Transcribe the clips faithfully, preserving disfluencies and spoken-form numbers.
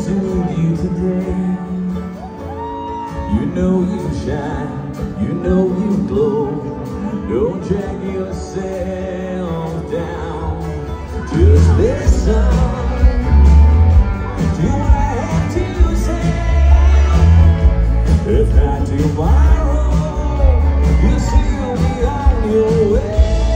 to leave you today. You know you shine, you know you glow. Don't drag yourself down. Just listen to what I have to say. If not tomorrow, you'll still be on your way.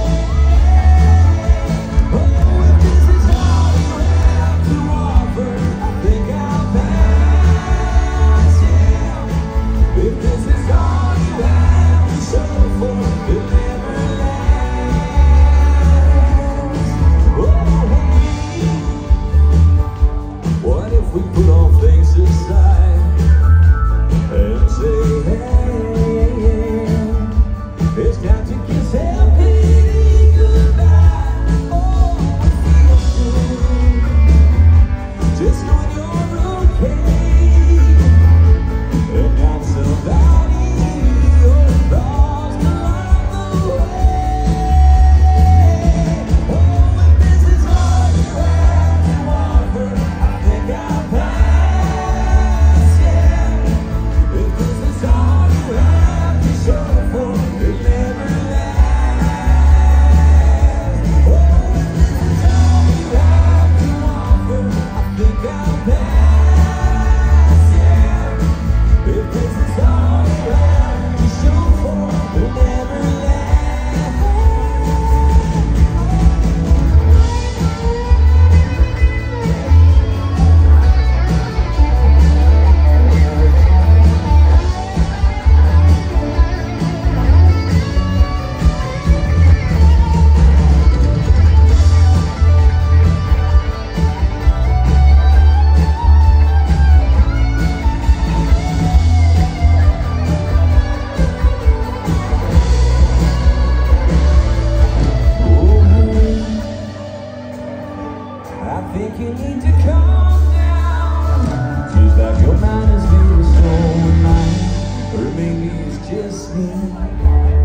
I think you need to calm down. Seems like your mind is feeling so mine, or maybe it's just me.